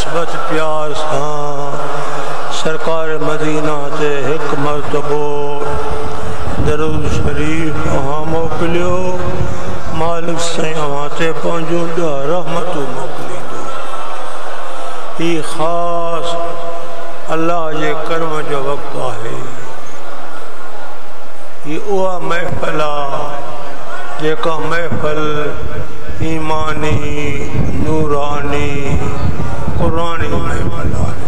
निस्बत प्यार सां सरकार मदीना ते एक मरतबो दरूद शरीफ अहाँ मोकिलियो। मालिक साईं अहाँ ते पंहिंजो रहमतूं मोकिलींदो। ही ख़ास अल्लाह जे कर्म जो वक़्तु आहे। ये उहा महफ़िल आहे जेका महफ़िल ईमानी नूरानी क़ुरानी महफ़िल आहे।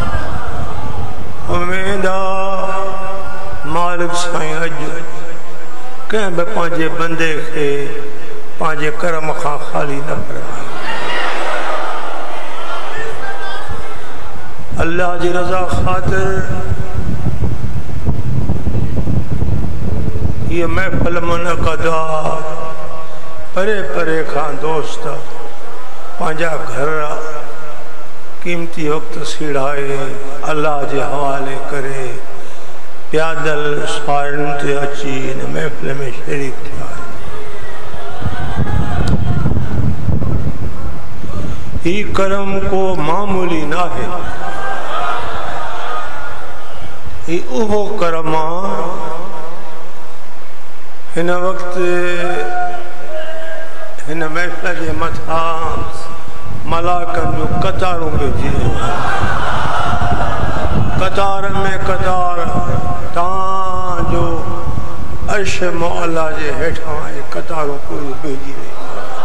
उम्मीद आहे मालिक साईं अॼु कंहिं बि पंहिंजे बंदे खे पंहिंजे कर्म खां ख़ाली न फरमाए। अल्लाह जी रज़ा ख़ातिर ये महफ़िल मुनक़दात परे परे खां दोस्त पंहिंजा घर क़ीमती वक़्तु सीड़ाए अल्लाह जे हवाले करे प्यादल सारन ते अची इन महफ़िल में शरीक थिया। ही करम को मामूली न है। ही उहो करम आहे हिन वक़्तु हिन महफ़िल जे मथां मलाकनि जो कतारूं पइजी कतार में कतार तव्हांजो अर्श मौला जे हेठां कतारूं पूरी पइजी रही।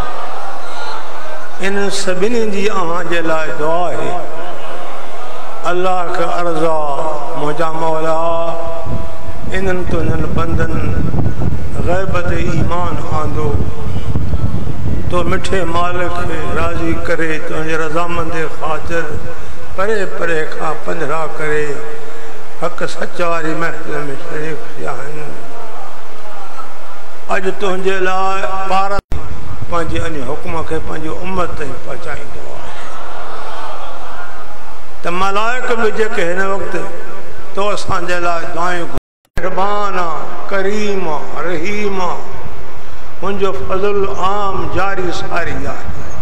इन सभिनी जी अहाँ जे लाइ दुआ आहे। अल्लाह खे अर्ज़ आहे मुंहिंजा मौला इन्हनि तुंहिंजनि बंदनि ग़ैब ते ईमान आंदो तो मिठे मालिक खे राज़ी करे तुंहिंजे रज़ामंदे ख़ातिर परे परे खां पंधरा करे हक़ सच वारी महफ़िल में शरीक थिया आहिनि। अॼु तुंहिंजे लाइ पार पंहिंजे अने हुकुम खे पंहिंजी उम्मत ताईं पहुचाईंदो आहे। त मलाइक बि जेके हिन वक़्तु तो असांजे लाइ दुआयूं मेहरबान आहे करीम आहे रहीम आहे। मुंहिंजो फज़ल आम जारी सारी आहे।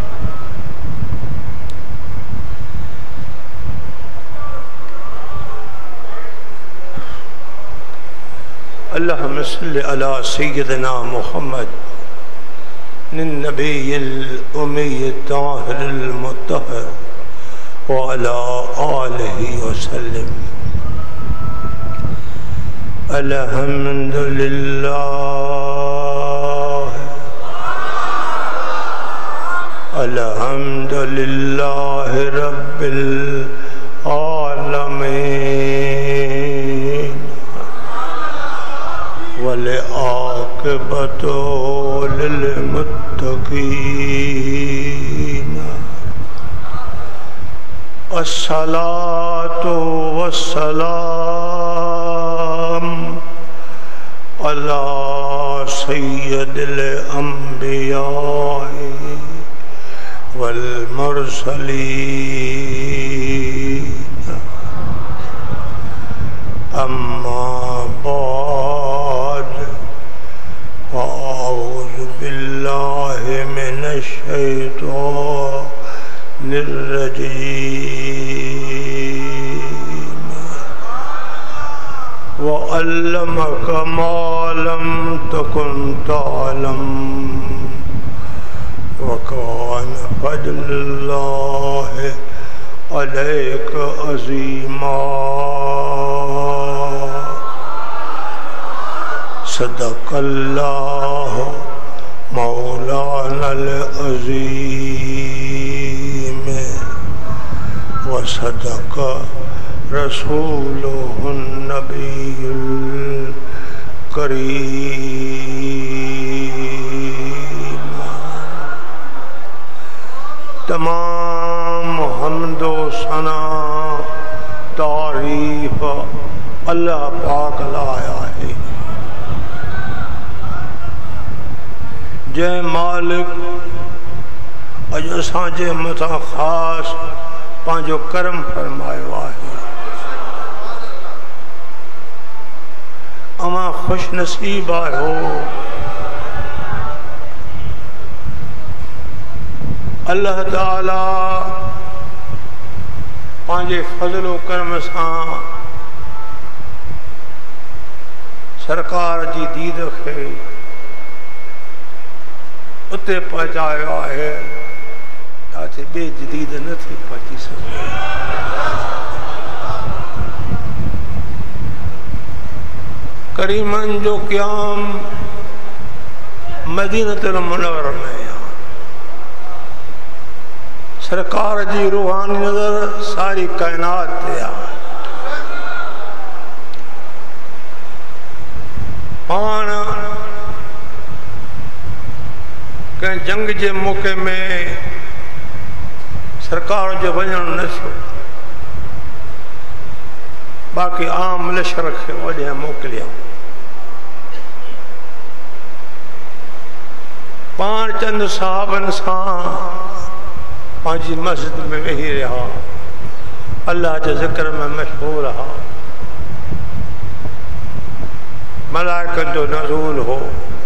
अल्लाहुम्मा सल्लि अला सय्यिदिना मुहम्मद नबील उम्मी ताहिरिल मुत्तहर व अला आलिहि वसल्लम। अल्हम्दुलिल्लाह अल्हम्दुलिल्लाह रब्बिल आलमीन वल आक़िबतु लिल मुत्तक़ीन। अस्सलातु वस्सलाम अला सय्यदिल अंबिया वल मुरसलीन। अम्मा बाद अऊज़ु बिल्लाहि मिनश शैतानिर रजीम। व अल्लमक मा लम तकुन तालम व कान फज़्लुल्लाहि अलैक अज़ीमा। सदक़ल्लाहु मौलानल अज़ीम व सदक़ रसूलुहुन नबीयुल करीम। तमाम हम्दो सना तारीफ़ अल्लाह पाक लाइ आहे। जय मालिक अॼु असांजे मथां ख़ासि पंहिंजो करम फरमायो आहे। अवां खुश नसीब आहियो। अल्लाह ताला पांजे फजलो करम सां सरकार जी दीद खे उते पहुचायो है जिथे ॿिए जी दीद नथी पहुची सघे। करीमन जो क़याम मदीनतुल मुनव्वरा में सरकार जी रूहानी नजर सारी कायनात ते आ। पाण कंहिं जंग जे मौक़े में सरकार जो वञण न थियो, बाक़ी आम लश्कर खे ओॾे मोकिलियऊं। पाण चंद साहबनि सां पंहिंजी मस्जिद में वेही रहा, अल्लाह जे ज़िक्र में मशहूर रहा। मलाइकनि जो नज़ूल हो,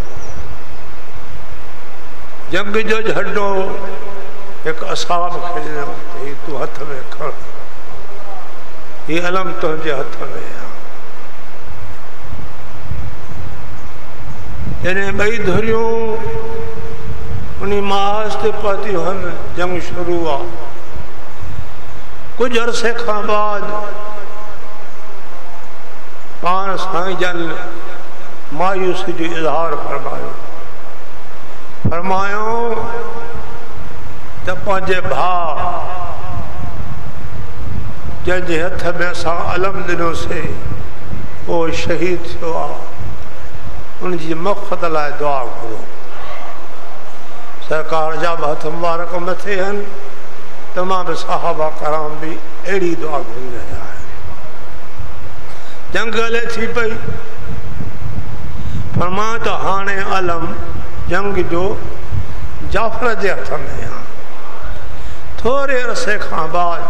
जंग जो झंडो एक असाब खे ॾिनो, तूं हथ में खण, ये अलम तुझे हथ में है। जॾहिं ॿई धुरियूं उन महाज ते पहुतियूं हन, जंग शुरू हुआ। कुछ अरसे खां बाद पाण साईं जन मायूसी जो इज़हार फरमायो त पंहिंजे भाउ जंहिंजे हथ में असां अलम ॾिनोसीं उहो शहीद थियो आहे, उनजी मग़फ़रत लाइ दुआ घुरो। सरकार जा बि हथ मुबारक मथे आहिनि, तमामु साहबा कराम भी अहिड़ी दुआ घुरी रहिया आहिनि। जंग हले थी पई, फरमायो त हाणे अलम जंग जो जाफ़र जे हथ में आहे। थोरे अरसे खां बाद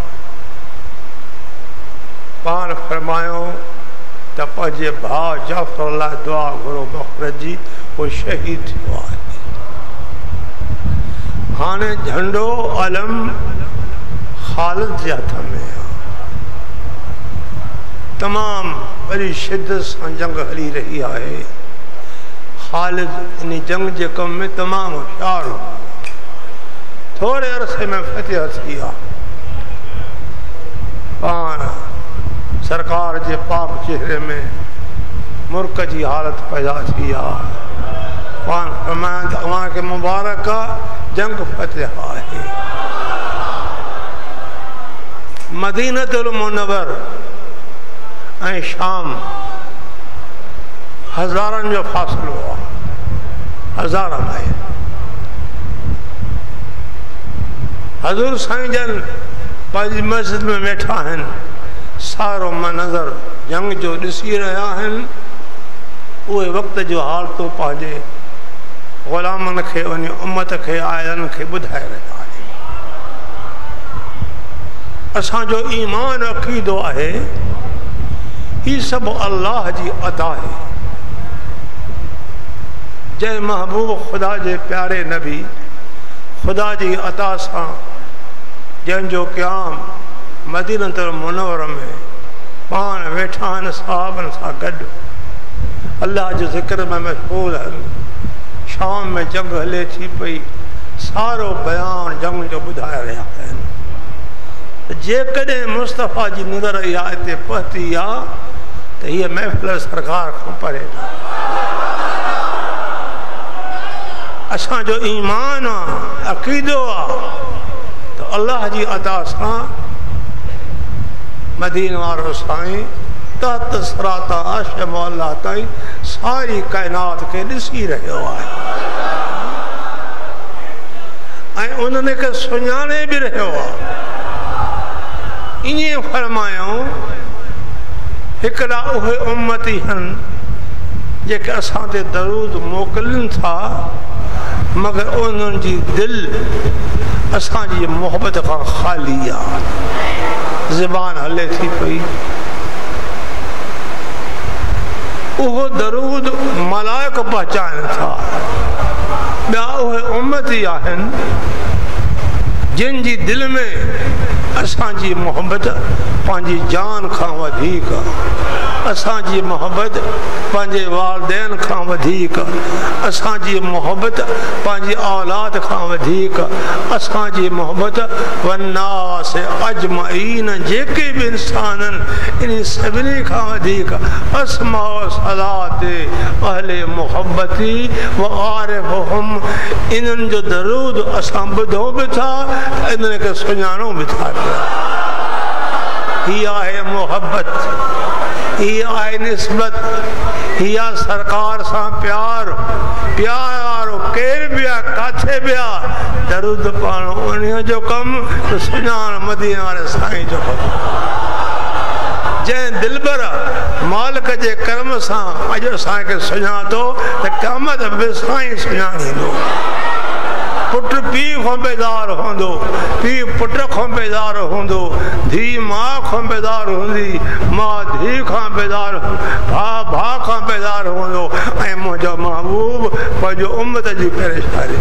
पाण फरमायो त पंहिंजे भाउ जाफ़र लाइ दुआ घुरो मग़फ़रत जी, वो शहीद थियो आहे। हाणे झंडो अलम ख़ालिद जे हथ में आहे। तमाम बड़ी शिद्दत सां जंग हली रही है। ख़ालिद इन जंग जे कम में तमाम होशियार हो। थोड़े अरसे में फतेह थी आहे। पाण सरकार जे पाक चेहरे में मुर्क जी हालत पैदा थी आहे। पाण फरमाया त अव्हां खे मुबारक आहे, जंग फतेह आहे। मदीनतुल मुनव्वर ऐं शाम हज़ारनि जो फ़ासिलो आहे, हज़ार माइल। हज़ूर साईं जन पंहिंजी मस्जिद में वेठा आहिनि, सारो मंज़र जंग जो ॾिसी रहिया आहिनि। उहे वक़्त जो हालतूं पंहिंजे ग़ुलामनि खे, उन उम्मत खे, आयलनि खे ॿुधाए रहिया आहिनि। असांजो ईमान अक़ीदो आहे ही सब अल्लाह जी अता है। जय महबूब खुदा जे प्यारे नबी खुदा जी अता सां जंहिंजो क़याम मदीनतुल मुनव्वरा में पाण वेठा आहिनि साहबनि सां गॾु, अल्लाह जे ज़िक्र में मशगूल आहिनि। शाम में जंग हले थी पई, सारो बयान जंग जो ॿुधाए रहिया आहिनि। जेकॾहिं मुस्तफ़ा जी नज़र इहा हिते पहुती आहे त हीअ महफ़िल सरकार खां परे। असांजो ईमान आहे, अक़ीदो आहे त अल्लाह जी अता सां मदीन वारो साईं तहत सराता अर्श मौला ताईं सारी कायनात खे ॾिसी रहियो आहे ऐं उन्हनि खे सुञाणे बि रहियो आहे। ईअं फरमायूं हिकिड़ा उहे उम्मती आहिनि जेके असां ते दरूद मोकिलनि था, मगर उन्हनि जी दिलि असांजी मोहबत खां ख़ाली आहे। ज़बान हले थी पई, उहो दरूद मलाइक पहुचाइनि था। ॿिया उहे उम्मती आहिनि जिन जी दिलि में असांजी मोहब्बत पंहिंजी जान खां वधीक, असांजी मोहब्बत पंहिंजे वालिदैन खां वधीक, असांजी मोहब्बत पंहिंजी औलाद खां वधीक, असांजी मोहब्बत वन्नास अजमईन जेके बि इंसाननि इन सभिनी खां वधीक अस्मा सलात अहले मोहब्बती व आरिफुहुम इन्हनि जो दरूद असां ॿुधो बि था, इन्हनि खे सुञाणो बि था पिया। हीअ आहे मोहब्बत, हीअ आहे निस्बत, हीअ सरकार सां प्यार। प्यार केर बि आहे, काथे बि आहे, दरूद पाणो उन्हीअ जो कमु, त सुञाण मदीने वारे साईं जो कमु। जंहिं दिलबर मालिक जे कर्म सां अॼु असांखे सुञातो त क़यामत बि साईं सुञाणींदो। पुट पीउ खां बेज़ार हूंदो, पीउ पुट खां बेज़ार हूंदो, धीउ माउ खां बेज़ार हूंदी, माउ धीउ खां बेज़ार, भाउ भाउ खां बेज़ार हूंदो, ऐं मुंहिंजो महबूब पंहिंजो उम्मत जी परेशानी।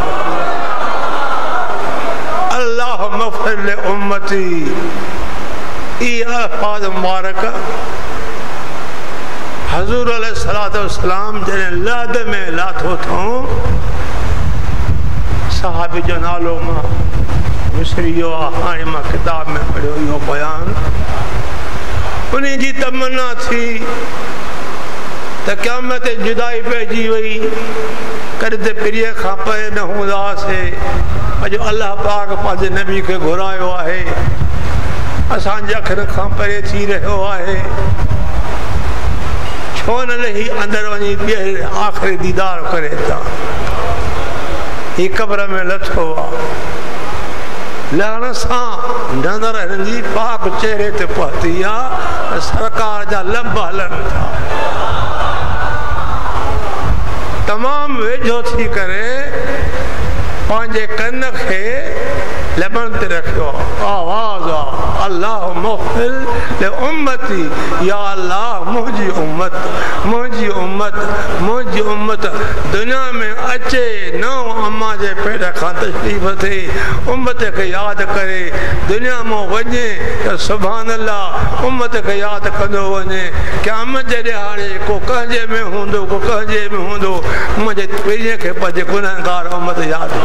अल्लाह मग़फ़िर ले उम्मती, इहा अल्फाज़ मुबारक हज़ूर अलैहिस्सलातु वस्सलाम जॾहिं लहद में लाथो अथऊं, साहबी जो नालो मां विसरी वियो आहे, हाणे मां किताब में पढ़ियो इहो बयान। उन जी तमन्ना थी त क़यामत जुदाई पइजी वई, कॾहिं त पीरीअ खां परे न हूंदासीं। अॼु अलाह पाक पंहिंजे नबी खे घुरायो आहे, असांजे अखियुनि खां परे थी रहियो आहे। छो न लही अंदरि वञी ॿिए आख़िरी दीदार करे था। ही कब्र में लथो आहे, लहण सां नज़र हिनजी पाक चेहरे ते पहुती आहे, सरकार जा लब हलनि था। तमामु वेझो थी करे पंहिंजे कन खे लबन ते रखियो, आवाज़ आहे अल्लाह मग़फ़िर ले उम्मती, या अल्लाह मुंहिंजी उम्मत, मुंहिंजी उम्मत, मुंहिंजी उम्मत दुनिया में अचे न अम्मा जे पेट खां तशरीफ़ थिए, उम्मत खे यादि करे दुनिया मां वञे त सुभान अल्लाह उम्मत खे यादि कंदो वञे। क़यामत जे ॾियारे को कंहिंजे में हूंदो, को कंहिंजे में हूंदो, मुंहिंजे पीढ़ीअ खे पंहिंजे गुनहगार उम्मत यादि।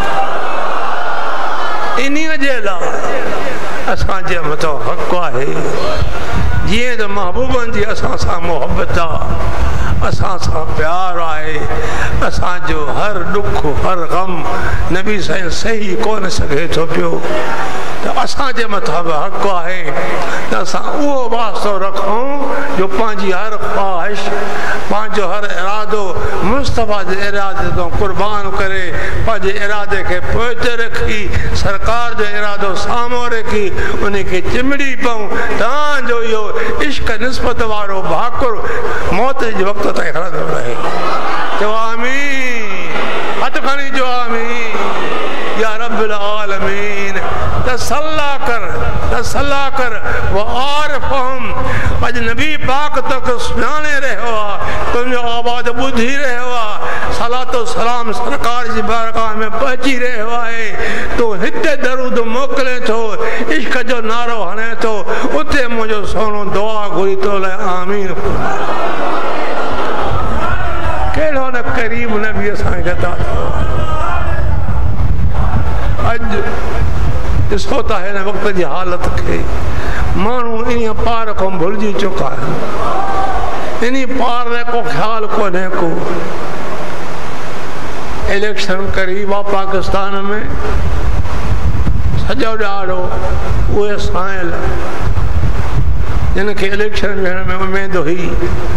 इन्हीअ जे लाइ असांजे मथां हक़ आहे, जीअं त महबूबनि जी असां सां मोहबत आहे, असां सां प्यार आहे, असांजो हर ॾुख हर गम नबी साईं सही कोन सघे थो पियो, त असांजे मथां बि हक़ आहे त असां उहो वास्तो रखूं जो पंहिंजी हर ख़्वाहिश, पंहिंजो हर इरादो मुस्तफ़ा जे इरादे तां क़ुर्बान करे, पंहिंजे इरादे खे पोइते रखी, सरकार जो इरादो साम्हूं रखी उन खे चिमड़ी पऊं, तव्हांजो इहो इश्क निस्बत वारो भाकुर मौत जे वक़्त ताईं हलंदो रहे। चओ आमीन, हथ खणी चओ आमीन। या रब्बिल आलमीन, तसल्ला कर वो आरिफुहुम, अॼु नबी पाक तक सुञाणे रहियो आहे, तुंहिंजो आवाज़ ॿुधी रहियो आहे, सलातो सलाम सरकार जी बारगाह में पहुची रहियो आहे, तूं हिते दरूद मोकिले थो, इश्क जो नारो हणे थो, उते मुंहिंजो सोनो दुआ घुरी थो लाइ आमीन। कहिड़ो न करीब नबी असांखे अता थियो। अॼु ॾिसो था हिन वक़्त जी हालत खे, माण्हू इन पार खां भुलिजी चुका आहिनि, इन पार में को ख़्यालु कोन्हे को। इलेक्शन करीब आहे पाकिस्तान में, सॼो ॾाढो उहे साइल जिन खे इलेक्शन वेहण में उमेद हुई,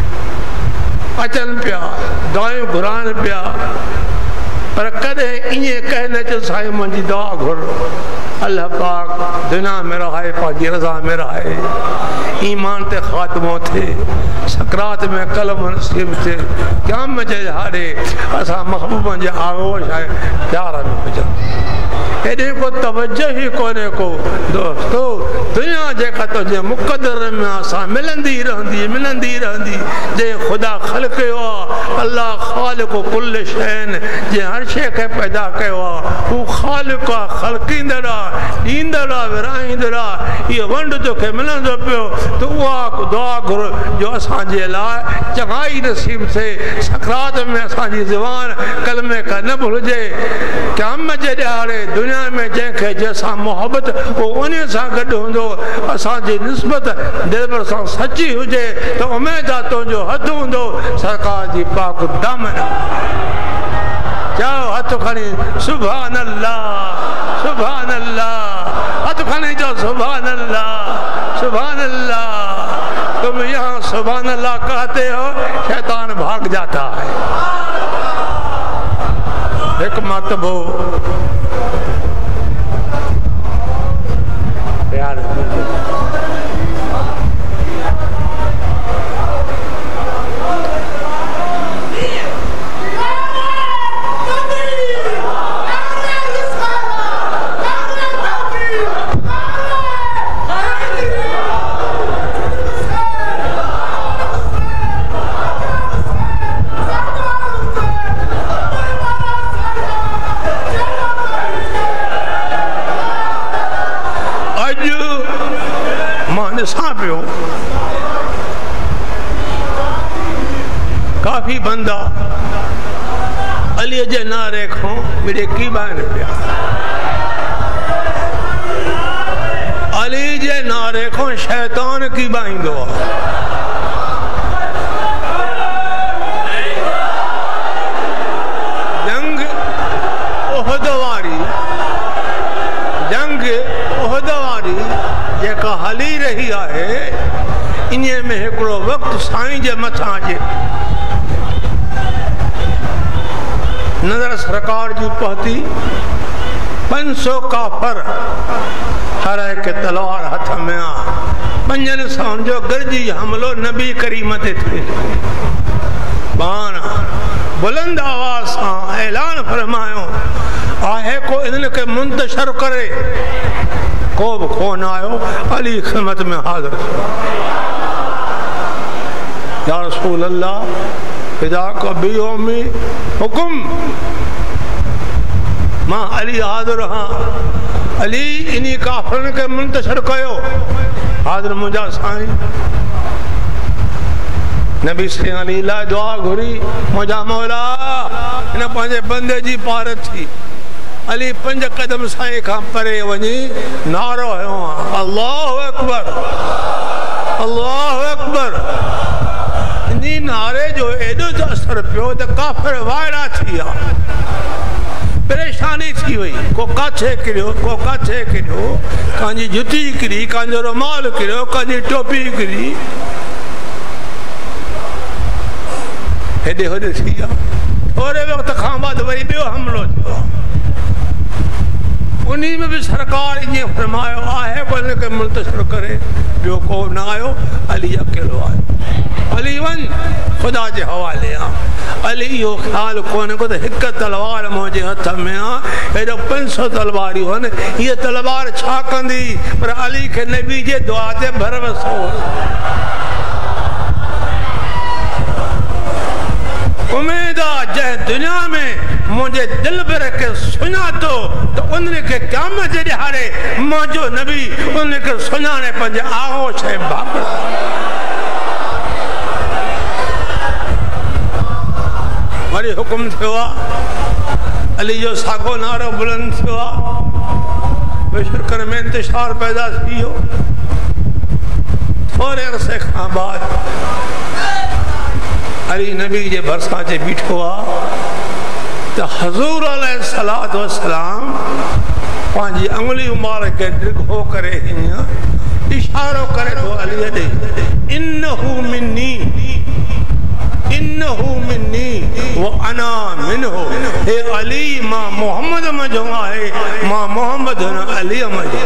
अचनि पिया, दुआयूं घुराइनि पिया, पर कॾहिं ईअं कहे न चयो साईं मुंहिंजी दुआ घुर, अल्लाह पाक दुनिया में रहाए, पंहिंजी रज़ा में रहाए, ईमान ते ख़ात्मो थिए, सकरात में कलम नसीब थिए, क़यामत जे हारे असां महबूबनि जे आगोश आहे प्यार में हुजनि। हेॾे को तवजो ई कोन्हे को दोस्तो, दुनिया जेका तुंहिंजे मुक़दर में असां मिलंदी रहंदी, जे ख़ुदा ख़ल्क़ कयो आहे, अल्लाह ख़ालिक़ कुल शैन, जे हर शइ खे पैदा कयो आहे, हू ख़ालिक़ आहे, ख़ल्क़ींदड़ आहे, ॾींदड़ आहे, विराईंदड़ दिला ये वंड तो के मिलंदो पियो तो उहा दुआ घुर जो असांजे लाइ चङाई नसीब थे सकरात में असांजी ज़ुबान कलमे का न भुलिजे क़यामत जे ॾियारे दुनिया में जंहिंखे जंहिंसां मोहबत वो उन सां गॾु हूंदो असांजी निस्बत दिलबर सां सची हुजे तो उमेद आहे तुंहिंजो हथु हूंदो सरकार जी पाक दामन चओ हथ खणी सुभान अल्लाह सुभान अल्लाह हथ खणी चओ सुभान अल्लाह सुभान अल्लाह तुम यहाँ सुभान अल्लाह कहते हो शैतान भाग जाता है एक मरतबो प्यार काफी बंदा अली जे नारे खो मेरे की बान पिया अली जे नारे खो शैतान की बाइंदो जंग ओहदवारी जेका हली रही है इन्हे में एकड़ो वक्त साईं जे मथा जे नजर सरकार जी पहुती 500 काफर हर एक तलवार हथ में आ पंजन साउन जो गरजी हमलो नबी करीम ते थे बाण बुलंद आवाज से ऐलान फरमायो आहे को इनके मुंतशर करे को भी कोन आयो अली खिदमत में हाजिर या रसूल अल्लाह फिदा को बियोमी हुकुम मां अली हाजिर हाँ अली इन्हीं काफरन के मुंतशर कयो हाजिर मुझा साईं नबी से अली ला दुआ घुरी मुझा मौला इन पंहिंजे बंदे जी पारत थी अली 5 कदम साईं खां परे वञी नारो हयो अल्लाहु अकबर अल्लाहु अकबर इन नारे जो एडो असर पियो त काफिर वायड़ा थी परेशानी थी वही को काथे किरियो को काथे किरियो कांजी जुती किरी कांजो रुमाल किरियो कांजी टोपी किरी हेडे होडे थी थोड़े वक्त खां बाद वरी बियो हमलो थियो उन्हीं में भी सरकार ये फरमायो आहे को के मुंतशर करे जो को ना आयो अली अकेलो आयो अली वन खुदा जे हवाले आ अली यो ख्याल कोने को तो एक तलवार मुझे हथ में आ एडो 500 तलवारी हो ने ये तलवार छा कंदी पर अली के नबी जे दुआ ते भरवसो उम्मीद आ जे दुनिया में मुझे दिल भर के सुना तो उनके क़यामत जे ॾियारे मुझो नबी उनके सुनाने पंजे आगोश है बाप वरी हुकुम थियो अली जो सागो नारो बुलंद थियो बेशुक्र में इंतशार पैदा थियो थोड़े अरसे खां बाद अली नबी जे भरसा जे बीठो तो हजूर अलैहिस्सलातु वस्सलाम पांजी अंगुली मुबारक के डिघो करे इशारो करे तो अली दे इन्नहु मिन्नी व अना मिन्हु हे अली मां मोहम्मद मजो आहे मां मोहम्मद न अली मजो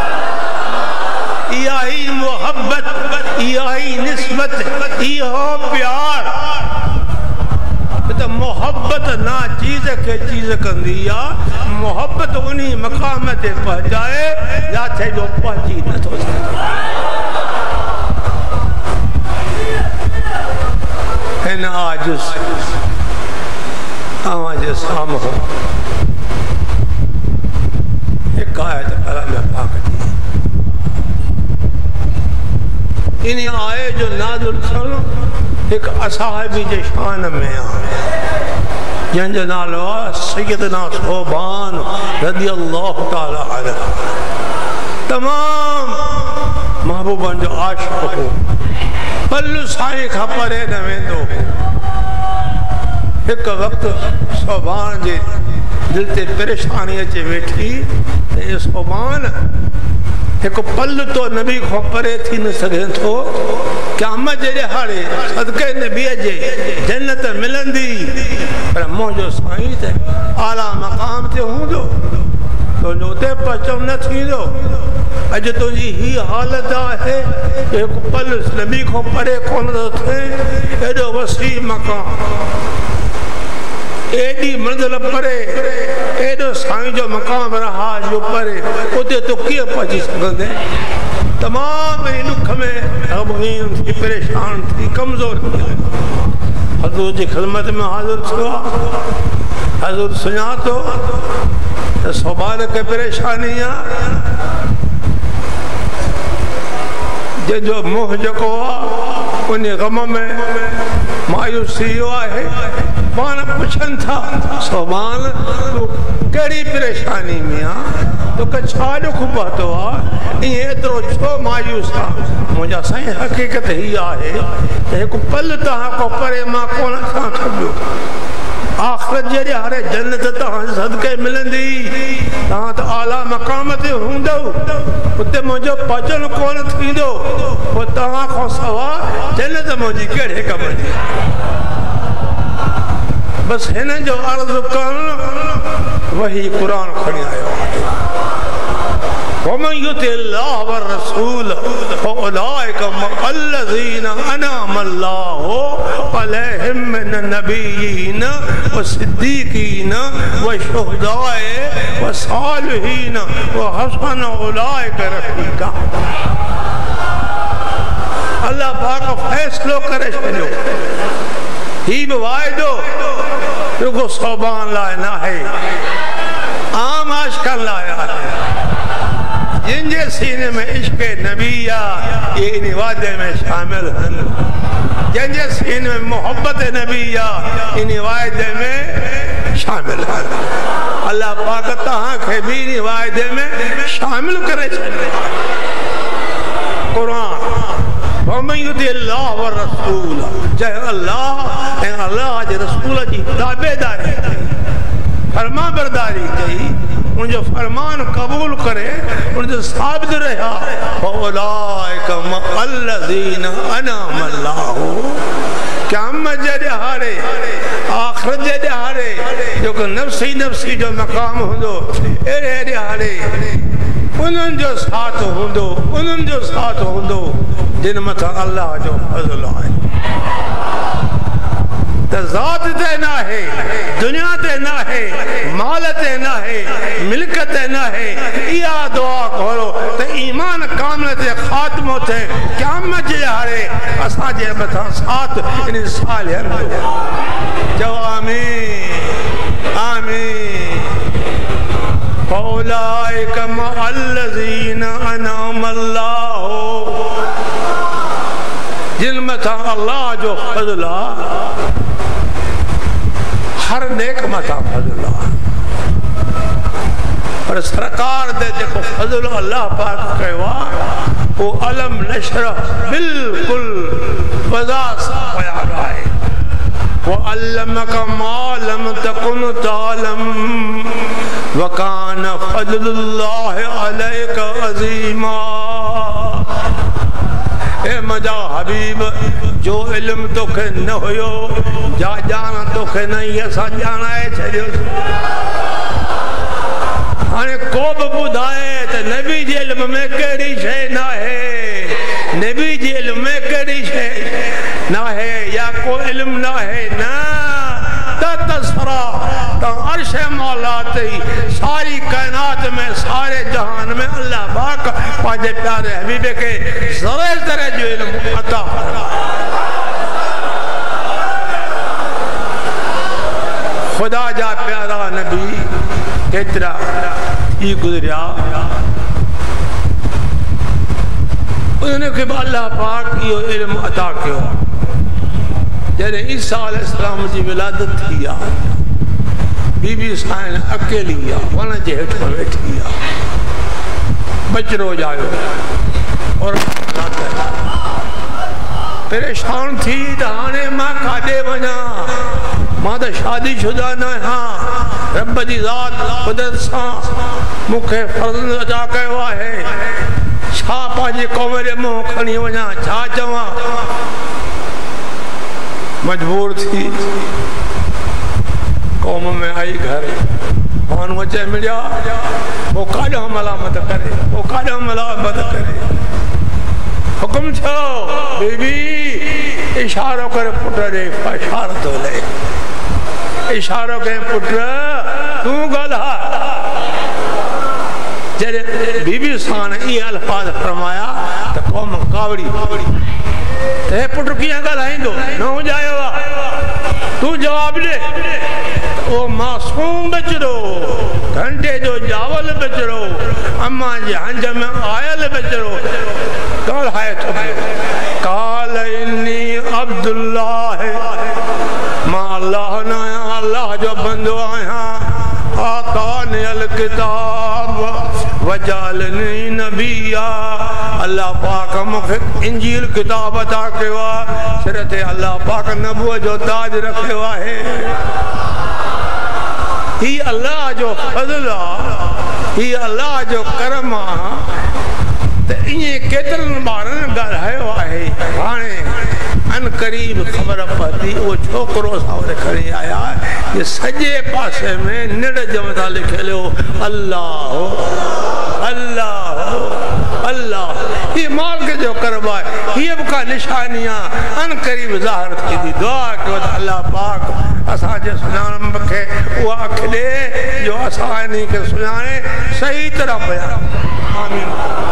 यही मोहब्बत यही निस्बत यो प्यार तो मोहब्बत ना चीज के चीज कंदी आ मोहब्बत उन्हीं मकाम ते पहुंचाए या थे जो पहुंची न तो है ना आज आवाज सामो एक आयत कलाम पाक दी इन आए जो नाज़िल थियणु एक असहाबी जे शान में आहे जंहिंजो नालो आहे सैयदना सोबान रज़ियल्लाहु ताला अन्हु। तमाम महबूबन जो आशिक़ हो, पल्लू साईं खां परे न वेंदो। एक वक्त सोबान जे दिल ते परेशानी अचे वेठी ते सोबान एक पल तो नबी को परे थी न सके थो। क़यामत जे ॾिहाड़े सदके नबी जे जन्नत मिलंदी, पर मुंहिंजो साईं ते आला मक़ाम ते हूंदो, तुंहिंजो उते पहुचो न थींदो। अॼु तुंहिंजी ही हालत आहे, एक पल नबी को परे कोन थो थिए। एॾो वसी मक़ाम, एडी मंजिल परे, एडो साईं जो मकाम रहा जो परे, उते तो कीअं पहुची सघंदे। तमाम दुख में गमगीन थी, परेशान थी, कमज़ोर थी हज़ूर जी ख़िदमत में हाज़िर थियो। हज़ूर सुञातो त सोबान खे परेशानी आहे, जंहिंजो मुंहुं जेको आहे उन गम में मायूसी आहे। पान पुछन था सोबान तू कड़ी परेशानी में आ, तोखे छा दुख पहुतो आहे, ईअं एतिरो छो मायूस आहे। मुंहिंजा साईं हक़ीक़त ही आहे त हिकु पल तव्हां को परे मां कोन सां छॾियो। आख़िरत जे ॾियारे जन्नत तव्हां सदके मिलंदी, तव्हां त आला मक़ाम ते हूंदव, उते मुंहिंजो पहुचण कोन थींदो। पोइ तव्हां खां सवाइ जन्नत मुंहिंजी कहिड़े कम जी। बस हिन जो अर्ज़ करण वही कुरान खणी आयो आहे। वमन युतिल्लाह व रसूल फउलाइका मअल्लज़ीना अनअम अल्लाहु अलैहिम मिन नबिय्यीन व सिद्दीकीन व शुहदाए व सालिहीन व हसन उलाइका रफीका। अल्लाह पाक फैसलो करे छॾियो। ही भी वायदो रुगो सोबान लाए ना है, आम आशिक़न लाए आहे। जिनके सीने में इश्क़ नबी आ, ये इन वादे में शामिल हैं। जिनके सीने में मोहब्बत नबी आ, इन वादे में शामिल हैं। अल्लाह पाक तहां खे भी इन वादे में शामिल करे छॾे। कुरान वमन युतिल्लाह व रसूल, जंहिं अल्लाह ऐं अल्लाह जे रसूल जी ताबेदारी कई, फरमा बरदारी कई, उनजो फरमान कबूल करे, उनजो साबित रहा। फउलाइका मअल्लज़ीना अनअम अल्लाहु। क़यामत जे ॾिहाड़े, आख़िरत जे ॾिहाड़े जेको नफ़्सी नफ़्सी जो मक़ाम हूंदो, अहिड़े ॾिहाड़े उन्हनि जो साथ हूंदो, उन्हनि जो साथ हूंदो जिन मथां अल्लाह जो फज़ल आहे। त ज़ात ते न आहे, दुनिया ते न आहे, माल ते न आहे, मिल्कत ते न आहे। इहा दुआ करो त ईमान कामिल ते ख़ात्मो थिए, क़यामत जे ॾिहाड़े असांजे मथां साथ इन सालिहनि जो। चओ आमीन आमीन। फउलाइका मअल्लज़ीना अनअम अल्लाहु, जिन मथां अल्लाह जो फज़ल आहे। हर नेक मथां फज़ल आहे, पर सरकार दे जेको फज़ल अल्लाह पाक कयो आहे, वो अलम नशरह बिल्कुल वज़ाह सां बयान आहे। वो अल्लमका मा लम तकुन तालम व कान फज़लुल्लाहि अलैका अज़ीमा। ए मजा हबीब, जो इल्म तोखे न हुयो, जा ॼाण तोखे न, इहा असां ॼाणाए छॾियो। हाणे को बि ॿुधाए त नबी जे इल्म में कहिड़ी शइ न आहे, नबी जे इल्म में कहिड़ी शइ न आहे, या को इल्म न आहे, न त तसरा त अर्श मौला ते सारी कायनात में, सारे जहान में अल्लाह पाक पंहिंजे प्यारे हबीब के ज़रे तरह जो इल्म अता फरमाए। खुदा जा प्यारा नबी केतिरा थी गुज़रिया, उनखे बि अल्लाह पाक इहो इल्मु अता कयो जॾहिं ईसा अलैहिस्सलाम जी विलादत थी आहे बीबी साईं अकेली आहे वण जे हेठि वेठी आहे बचड़ो ॼायो और परेशान थी त हाणे मां काॾे वञा मां त शादी शुदा न आहियां रब जी ज़ात कुदरत सां मूंखे फर्ज़ अदा कयो आहे छा पंहिंजे क़ौम जे मुंहुं खणी वञा छा चवां मजबूर थी क़ौम में आई घर माण्हू अचे मिलिया पोइ काॾां मलामत करे पोइ काॾां मलामत करे हुकुम थियो बीबी इशारो करे पुट ॾे इशारो थो लहे इशारो कई पुट तूं ॻाल्हाए जॾहिं बीबी सां इहे अल्फाज़ फरमाया त क़ौम कावड़ी त हे पुट कीअं ॻाल्हाईंदो न हुजायो आहे तूं जवाब ॾे ओ मासूम बचड़ो घंटे जो जावल बचड़ो अम्मा जे हंज में आयल बचड़ो ॻाल्हाए थो पियो काल इन्नी अब्दुल्लाह मां अल्लाह न आहियां अल्लाह जो बंदो आहियां आतानी अल किताब वजालनी नबिया अल्लाह पाक मूंखे इंजील किताब अता कयो आहे सिर ते अल्लाह पाक नबूअ जो ताज रखियो आहे ही अल्लाह जो फज़ल आहे ही अल्लाह जो करम आहे त ईअं केतिरनि ॿारनि ॻाल्हायो आहे हाणे अन क़रीब ख़बर पती उहो छोकिरो सावरे खणी आया ये सॼे पासे में निड़ जे मथां लिखियल हो अल्लाह अल्लाह अल्लाह ही मालिक जो करम आहे हीअ बि का निशानी आहे अन क़रीब ज़ाहिर थींदी दुआ कयो त अल्लाह पाक असांजे सुञाणप खे उहा अख ॾे जो असां इन खे सुञाणे सही तरह बयान आमीन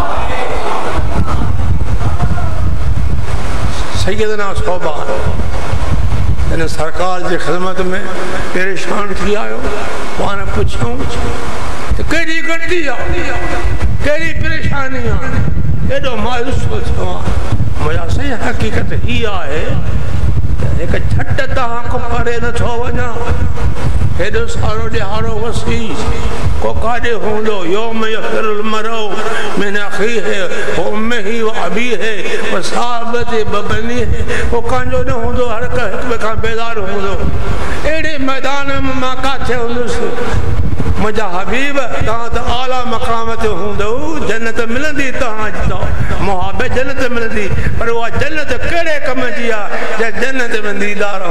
सैयदना सोभान इन सरकार जी ख़िदमत में परेशान थी आयो पाण पुछूं त कहिड़ी गलती आहे कहिड़ी परेशानी आहे एॾो मायूस थियो आहे मुंहिंजा साईं हक़ीक़त हीअ आहे त हिकु झट तव्हां खां परे नथो वञा हेॾो सारो ॾिहाड़ो वसी को काॾे हूंदो योम यफ़िरुल मरउ मिन अख़ीहि व उम्मिहि व अबीहि व साहिबतिहि व बनीहि को कंहिंजो न हूंदो हर हिक ॿिए खां बेज़ार हूंदो अहिड़े मैदान में मां किथे हूंदुसि मुंहिंजा हबीब तव्हां त आला मक़ाम ते हूंदव जन्नत मिलंदी तव्हां मुहाबत जन्नत मिलंदी पर उहा जन्नत कहिड़े कम जी आहे जंहिं जन्नत में दीदार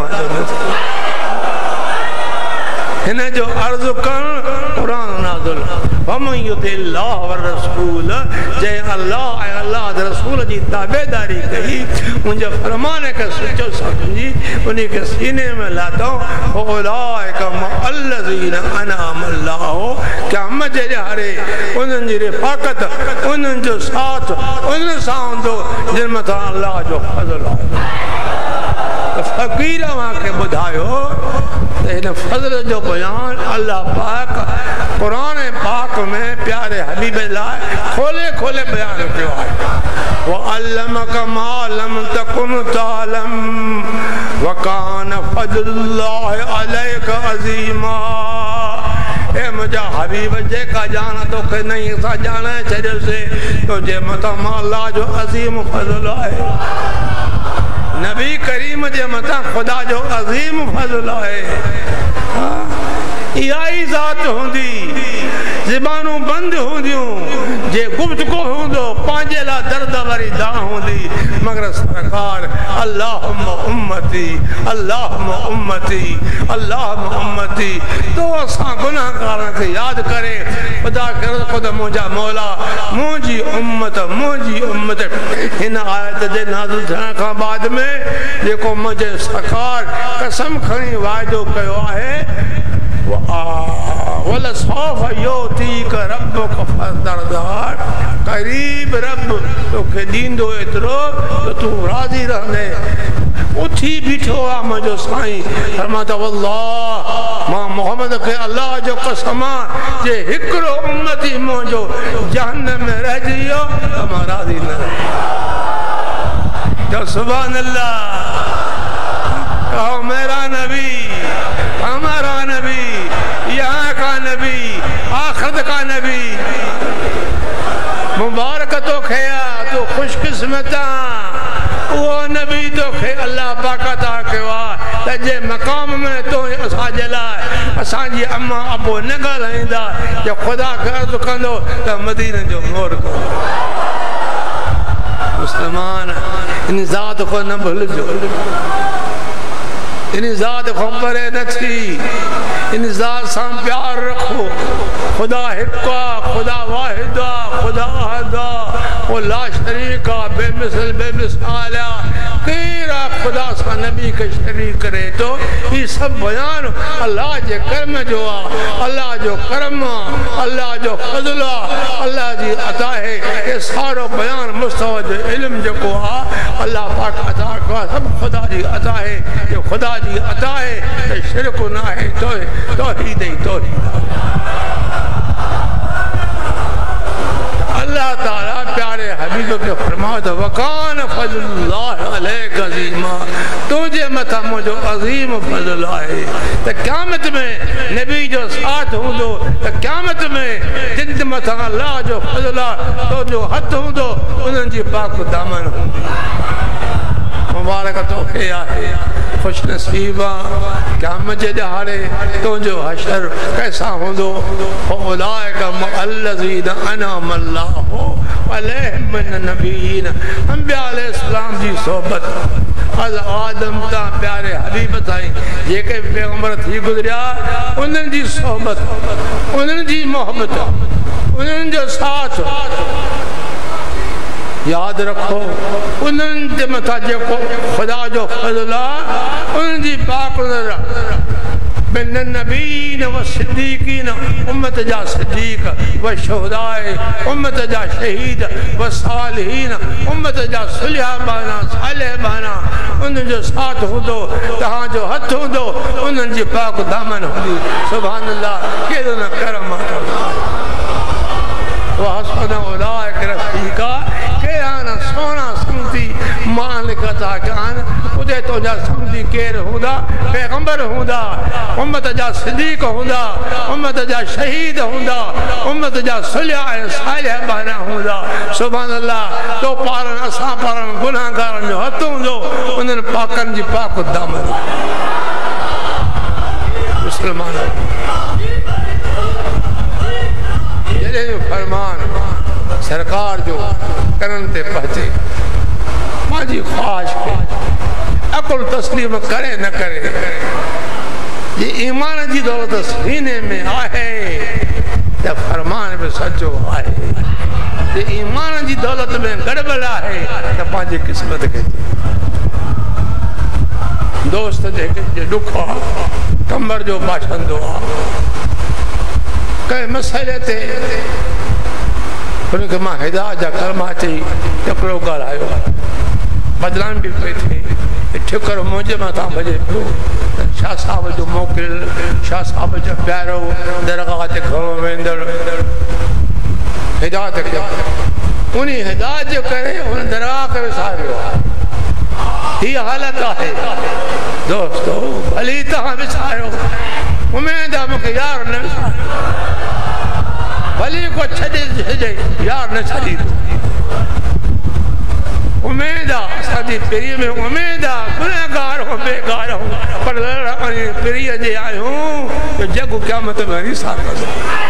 हिन जो अर्ज़ु करणु क़ुर नाज़िल वमन युतिल्लाह व रसूल जंहिं अल्लाह ऐं अल्लाह जे रसूल जी ताबेदारी कई उनजे फरमान खे सचो सम्झी उन खे सीने में लाथो औलाइका मअल्लज़ीन अनअम अल्लाहु क़यामत जे ॾियारे उन्हनि जी रिफ़ाक़त उन्हनि जो साथ उन्हनि सां हूंदो जिन मथां अल्लाह जो फज़ल आहे फ़क़ीर मूंखे ॿुधायो त हिन फज़ल जो बयान अल्लाह पाक क़ुर पाक में प्यारे हबीब लाइ खोले खोले बयान कयो आहे वअल्लमक मा लम तकुन तालम वकान फज़लुल्लाह अलैक अज़ीमा ए मुंहिंजा हबीब जेका ॼाण तोखे नहीं असां ॼाणाए छॾियोसीं तुंहिंजे मथां मां अल्लाह जो अज़ीम फज़ल आहे नबी करीम जे मथां ख़ुदा जो अज़ीम फज़ल आहे इहा ई ज़ात हूंदी ज़बानूं बंदि हूंदियूं जे गुफ़्तगू हूंदो पंहिंजे लाइ दर्द वारी दाण हूंदी मगर सरकार अल्लाहुम्मा उम्मती अल्लाहुम्मा उम्मती अल्लाहुम्मा उम्मती तो असां गुनाहगारनि खे यादि करे ख़ुदा करे ख़ुदा मुंहिंजा मौला मुंहिंजी उम्मत हिन आयत जे नाज़िल थियण खां बाद में जेको मुंहिंजे सरकार कसम खणी वाइदो कयो आहे करीब रब तोखे ॾींदो एतिरो त तूं राज़ी रहंदे उथी बीठो आहे मुंहिंजो साईं फरमाता वल्लाह मां मोहम्मद खे अल्लाह जो कसम आहे जे हिकिड़ो उम्मती मुंहिंजो जहन्नम में रहिजी वियो त मां राज़ी न रहियो जो सुभान अल्लाह। कहो मेरा नबी, हमारा नबी, यहाँ का नबी, आखिरत का नबी। मुबारक तो खया तो खुशकिस्मता वो नबी तो खे अल्लाह पाक अता कयो आहे त जे मक़ाम में तो असां जे लाइ असांजी अम्मा अबो न ॻाल्हाईंदा जो ख़ुदा खे अर्ज़ु कंदो त मदीने जो मोर कयो। मुस्लमान इन ज़ात को न भुलिजो, इन ज़ात को परे न थी, इन ज़ात सां प्यार रखो। खुदा हिकु आहे, खुदा वाहिद आहे, खुदा अहद आहे, वो ला शरीक आहे, बेमिसल बेमिसाल आहे। केरु खुदा सां नबी खे शरीक करे तो ही सब बयान अल्लाह जे करम जो आहे, अल्लाह जो करम आहे, अल्लाह जो फज़ल आहे, अल्लाह जी अता है। ये सारो बयान मुस्तवा जो इल्म जेको आहे अल्लाह पाक अता कयो आहे, सब खुदा जी अता है। जो खुदा जी अता है त शिरक न आहे, तौहीद ही तौहीद। अल्लाह ताला प्यारे हबीब के फरमाओ तो वकान फज़लुल्लाह अलैका अज़ीमा, तुझे मथा मुझो अज़ीम फज़ल आहे। त क़यामत में नबी जो साथ हूंदो, त क़यामत में जिन मथा अल्लाह जो फज़ल आहे, तो जो हथ हूंदो उन्हनि जी पाक दामन हूंदी। मुबारक तोखे आहे, खुश नसीब आहे। क़यामत जे ॾहाड़े तुंहिंजो हशर कैसा हूंदो? उलाइका मअल्लज़ीना अनअम अल्लाहु अलैहिम मिनन नबिय्यीन, अंबिया अलैहिस्सलाम जी सोबत। अज आदम ता प्यारे हबीब ताईं जेके पैगंबर थी गुज़रिया उन्हनि जी सोबत, उन्हनि जी मोहब्बत, उन्हनि जो साथ याद रखो। उन्हनि जे मथां जेको खुदा जो फज़ल आहे उन्हनि जी पाक मिनन नबीन व सिद्दीकीन, उम्मत जा सिद्दीक व शुहदाए, उम्मत जा शहीद व सालिहीन, उम्मत जा सुलह बाना सालिह बाना। उन्हनि जो साथ हूंदो, तव्हांजो हथ हूंदो, उन्हनि जी पाक दामन हूंदी। सुभान अल्लाह, केॾो न करम आहे। वहसन उलाइका रफ़ीका, केरा न सोना संगती मालिक अता कयान। उते तुंहिंजा संगती केरु हूंदा? पैगंबर हूंदा, उम्मत जा सिद्दीक हूंदा, उम्मत जा शहीद हूंदा, उम्मत जा सुलह ऐं सालिह बाना हूंदा। सुभान अल्लाह, तो पारनि असां पारनि गुनाहगारनि जो हथ हूंदो, उन्हनि पाकनि जी पाक दामन। मुस्लमान जॾहिं फरमान सरकार जो करन ते पहुचे, मुंहिंजी ख्वाहिश खे अकुल तस्लीम करे न करे, ये ईमान जी दौलत सीने में आहे त फरमान बि सचो आहे। ये ईमान जी दौलत में गड़बड़ आहे त पंहिंजी क़िस्मत खे दोस्त जे दुख आहे, कमर जो बाछंदो आहे। कंहिं मसइले ते उनखे मां हिदायत जा कलमा चई तकिड़ो ॻाल्हायो, बदनाम बि पई थिए, ठिकर मुंहिंजे मथां भॼे पियो। शाह साहब जो मोकिल, शाह साहब जो प्यारो, दरगाह ते घणो वेंदड़, हिदायत कयो। उन हिदायत जे करे उन दरगाह खे विसारियो आहे। हीअ हालत आहे दोस्तो, भली तव्हां विसारियो, उमेद आहे मूंखे यार न विसारियो। भली को छॾे यार न छॾींदो। उमेद आहे असांजी पीढ़ीअ में, उमेद आहे गुनहगार हो बेगार हो, पर पीढ़ीअ जे आहियूं जो जग क़यामत में हिसाब कंदो।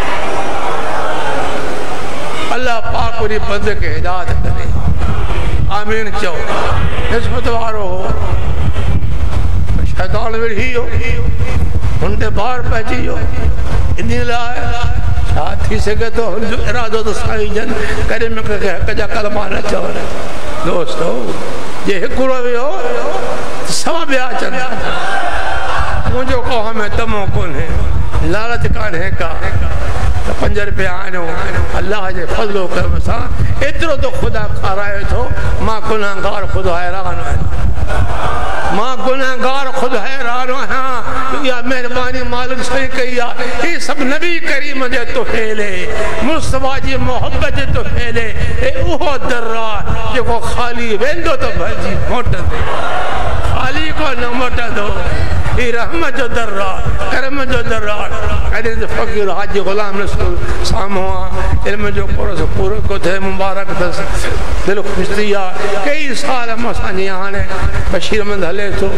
अल्लाह पाक वरी बंदे खे हिदायत करे। आमीन चओ। किस्मत वारो हो, शैतान वेठी वियो, हुन ते ॿार पइजी वियो। इन लाइ छा थी सघे थो हुनजो इरादो त साईं जन करे मूंखे हक़ जा कलमा न चवनि। दोस्तो, जे हिकिड़ो वियो सवा ॿिया अचनि। मुंहिंजो कौम में तमो कोन्हे, लालच कान्हे का, त 5 रुपया आणियो अल्लाह जे फज़लो करम सां एतिरो तो ख़ुदा खाराए थो। मां गुनाहगार ख़ुदा हैरान आहियां, मां गुनाहगार ख़ुदा हैरान आहियां। इहा महिरबानी मालिक सही कई आहे। ही सभु नबी करीम जे तुफ़ैले, मुस्तफ़ा जी मोहब्बत जे तुफ़ैले। उहो दर आहे जो खाली वेंदो तो भजी मोटंदो खाली को न मोटंदो ये रहमत जो दर्रा करम जो दर्रा अरे फकीर हाजी गुलाम रसूल सामो इल्म जो पूरो को थे मुबारक दस दिल खुश थिया कई साल असांजे हाणे बशीर अहमद हले थो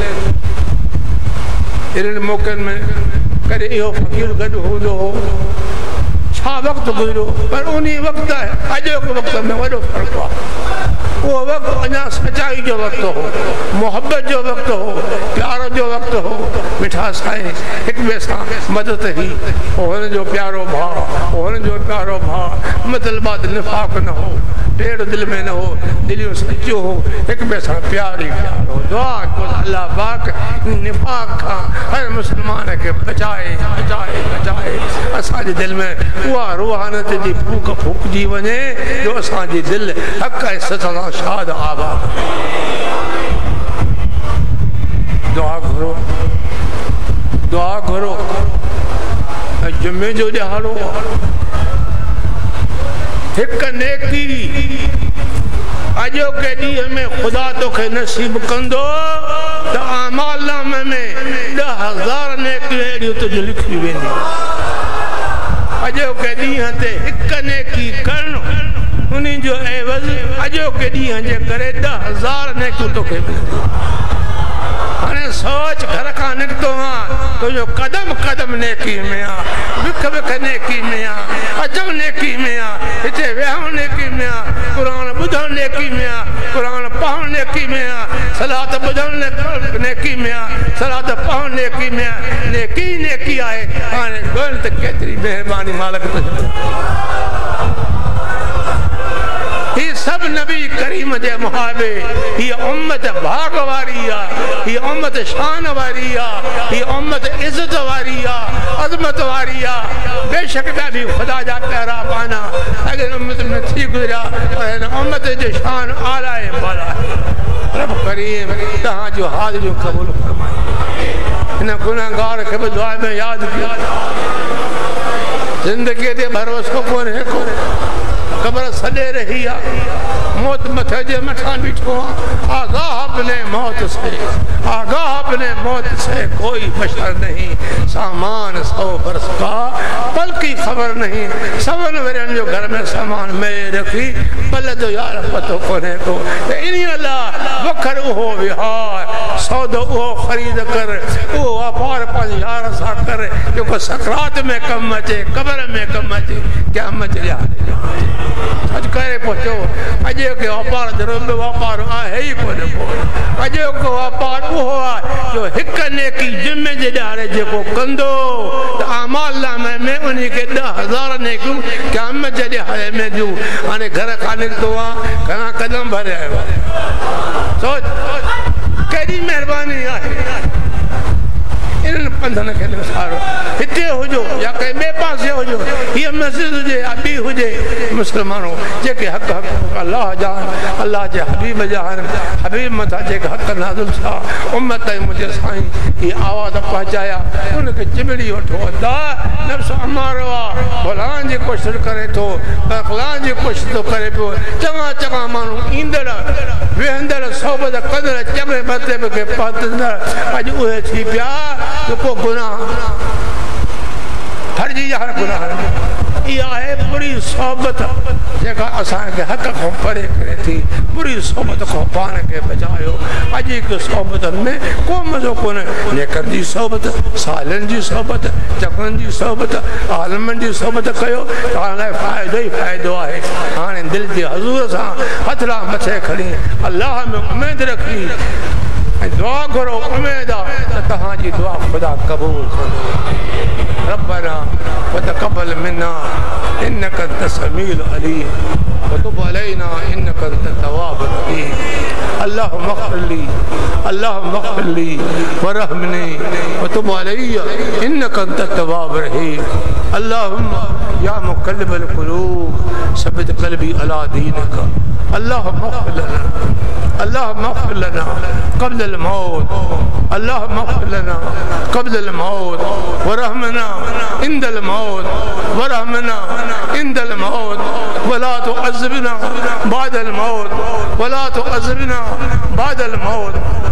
इन मौक़नि में कॾहिं इहो फ़क़ीर गॾु हूंदो हो छा वक़्तु गुज़रियो पर उन वक़्तु अॼोके वक़्त में वॾो फ़र्क़ु आहे उहो वक़्तु अञा सचाई जो वक़्तु हो मोहबत जो वक़्तु हो प्यार जो वक़्तु हो मिठा साईं हिक ॿिए सां मदद ही हुनजो प्यारो भाउ हुनजो प्यारो भाउ मतलबात निफ़ाक़ न हो टेढ़ दिल में न हो दिलियों सच्चो हो हिक ॿिए सां प्यार ई प्यार हो दुआ को अल्लाह पाक निफ़ाक़ खां हर मुस्लमान खे बचाए बचाए बचाए असांजे दिल में उहा रूहानियत जी फूक फूकजी वञे जो असांजी दिल हक़ ऐं सच सां शाद आबाद दुआ घुरो दुआ घुरो जुमे जो ॾियारो हिक नेकी अॼोके ॾींहं में ख़ुदा तोखे नसीब कंदो त आमाल नामे में 10,000 नेकियूं अहिड़ियूं तुंहिंजूं लिखी वेंदियूं अॼोके ॾींहं ते हिक नेकी करणु उन जो एवज़ अॼोके ॾींहं जे करे 10,000 नेकियूं तोखे मिलंदियूं हाणे सोच घर खां निकितो आहे तुंहिंजो कदम कदम नेकी में आहे विख विख नेकी में आहे अचम नेकी में आहे हिते विहण नेकी में आहे क़ुरान ॿुधण नेकी में आहे क़ुरान पढ़ण नेकी में आहे सलात ॿुधण नेकी में आहे सलात पढ़ण नेकी में आहे नेकी नेकी आहे हाणे ॻोल्ह त केतिरी महिरबानी मालिक ही सब नबी करीम जे मुहाबे ही उम्मत भाग वारी आहे ही उम्मत शान वारी आहे ही उम्मत इज्जत वारी आहे अज़मत वारी आहे बेशक भी खुदा जा प्यारा पाना अगर उम्मत में थी गुजरा पर उम्मत जे शान आला है बाला रब करीम तहां जो हाथ जो कबूल फरमाए इन गुनाहगार के दुआ में याद किया जिंदगी ते भरोसो कोन है को कब्र सड़े रही है मौत मथे जे मथा बीठो आगाह अपने मौत से आगाह अपने मौत से कोई बशर नहीं सामान 100 बरस का पल की खबर नहीं सबन वरन जो घर में सामान में रखी पल जो यार पतो कोने को इन अल्लाह वखर हो विहार सौदो वो खरीद कर वो व्यापार पर यार सा कर जो सकरात में कम अचे कब्र में कम अचे क्या मचलिया अज करे पहुंचो अजे के व्यापार धर्म में व्यापार आहे ही कोने को अजे को व्यापार वो जो हिक नेकी जिम्मे जे ॾारे जेको कंदो त आमाल नामे में उन्हीं के 10,000 नेकियूं क़यामत जे ॾियारे में ॾियूं हाणे घर खां निकितो आहे घणा कदम भरे आयो सोच केॾी महिरबानी आहे इन पंधन के विसारो हिते हुजो या कहीं ॿिए पासे हुजो हीअ मस्जिद हुजे या ॿी हुजे मुस्लमानों जेके हक़ हक़ अल्लाह जा अल्लाह जे हबीब जा हबीब मथा जेके हक़ नाज़िल थिया उम्मत मुंहिंजे साईं हीअ आवाज़ पहुचाया उनखे चिमिड़ी वठो अदा नफ़्स अमारो आहे भलाइण जी कोशिशि करे थो भलाइण जी कोशिशि थो करे पियो चङा चङा माण्हू ईंदड़ वेहंदड़ सोबत कंदड़ चङे मतिलब खे पहुचंदड़ अॼु उहे थी पिया जो को गुनाह फर्जी जा गुनाह इहा आहे बुरी सोबत जेका असांखे हक़ खां परे करे थी बुरी सोबत खां पाण खे बचायो अॼु हिकु सोबतनि में को मज़ो कोन्हे नेकर जी सोबत सालनि जी सोबत चङनि जी सोबत आलमनि जी सोबत कयो तव्हां लाइ फ़ाइदो ई फ़ाइदो आहे हाणे दिलि जे हज़ूर सां हथला मथे खणी अलाह में उमेद रखी दुआ करो उम्मीद आहे तहां जी दुआ खुदा कबूल रब्बना वतक़ब्बल मिन्ना इन्नका अंत समीउल अलीम वतुब अलैना इन्नका अंत तव्वाबुर रहीम अल्लाहुम्मा अग़फ़िर ली वरहमनी वतुब अलैया इन्नका अंत तव्वाबुर रहीम अल्लाहुम्मा या मुक़ल्लिबल क़ुलूब सब्बित क़ल्बी अला दीनिका अल्लाहुम्मा अग़फ़िर लना क़ब्ल अल मौत। अल्लाह मग़फ़िर लना क़ब्ल अल मौत वरहमना इंदल मौत वरहमना इंदल मौत वला तुअज़्ज़िबना बादल मौत वला तुअज़्ज़िबना बादल मौत।